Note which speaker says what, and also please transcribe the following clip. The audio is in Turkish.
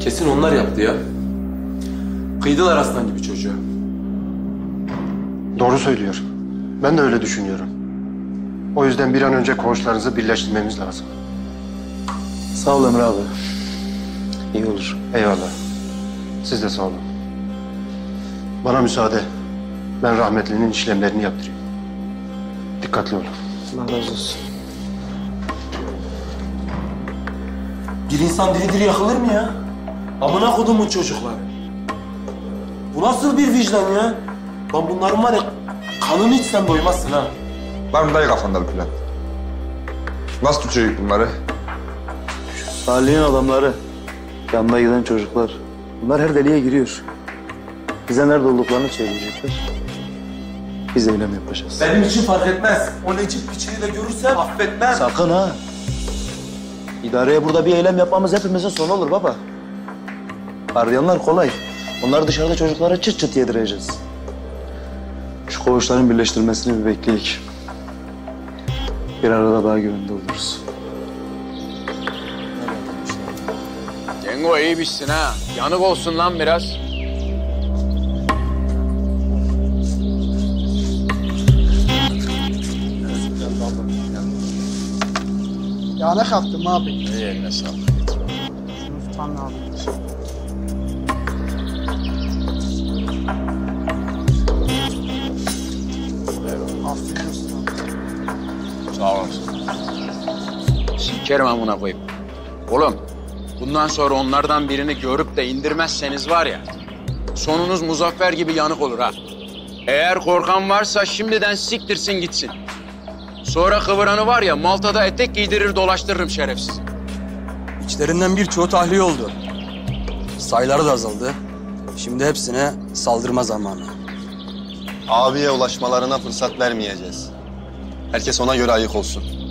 Speaker 1: Kesin onlar yaptı ya. Kıydılar aslan gibi çocuğa.
Speaker 2: Doğru söylüyor. Ben de öyle düşünüyorum. O yüzden bir an önce koğuşlarınızı birleştirmemiz lazım.
Speaker 3: Sağ ol Emre abi. İyi olur.
Speaker 2: Eyvallah. Siz de sağ olun. Bana müsaade. Ben rahmetlinin işlemlerini yaptırayım. Dikkatli olun.
Speaker 3: Allah razı olsun.
Speaker 1: Bir insan diri diri yakılır mı ya? Amına kodumun çocukları. Bu nasıl bir vicdan ya? Lan bunların var ya kanını içsen doymazsın ha.
Speaker 4: Var mı dayı kafanda bir plan? Nasıl tutacak bunları?
Speaker 3: Salih'in adamları, yanına giden çocuklar. Bunlar her deliğe giriyor. Bize nerede olduklarını çevirecekler. Biz eylem yapacağız.
Speaker 1: Benim için fark etmez. O Necip piçini de görürsem affetmem.
Speaker 3: Sakın ha. İdareye burada bir eylem yapmamız hepimizin sonu olur baba. Arayanlar kolay. Onları dışarıda çocuklara çıt çıt yedireceğiz. Şu koğuşların birleştirilmesini bir bekleyek. Bir arada daha güvende oluruz.
Speaker 5: Cengo iyi bitsin ha. Yanık olsun lan biraz.
Speaker 6: Yanık yaptım abi.
Speaker 5: İyi eline sağlık.
Speaker 6: Şunu tutan abi. Afiyet olsun abi.
Speaker 5: Sağ olasın. Sikerim amına koyayım. Oğlum, bundan sonra onlardan birini görüp de indirmezseniz var ya... sonunuz Muzaffer gibi yanık olur ha. Eğer korkan varsa şimdiden siktirsin gitsin. Sonra kıvıranı var ya Malta'da etek giydirir dolaştırırım şerefsiz.
Speaker 7: İçlerinden birçoğu tahliye oldu. Sayıları da azaldı. Şimdi hepsine saldırma zamanı.
Speaker 8: Abiye ulaşmalarına fırsat vermeyeceğiz. Herkes ona göre ayık olsun.